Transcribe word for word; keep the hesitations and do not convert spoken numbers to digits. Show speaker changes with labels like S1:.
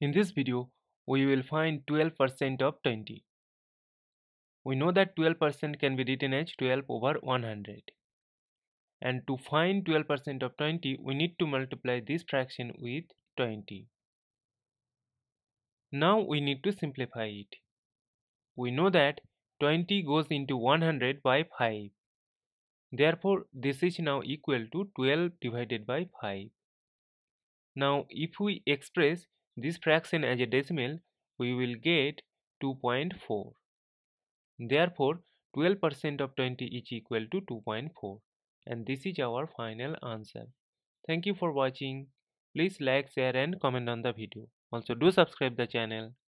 S1: In this video, we will find twelve percent of twenty. We know that twelve percent can be written as twelve over one hundred. And to find twelve percent of twenty, we need to multiply this fraction with twenty. Now we need to simplify it. We know that twenty goes into one hundred by five. Therefore, this is now equal to twelve divided by five. Now, if we express this fraction as a decimal, we will get two point four. Therefore, twelve percent of twenty is equal to two point four, and this is our final answer. Thank you for watching. Please like, share and comment on the video. Also do subscribe the channel.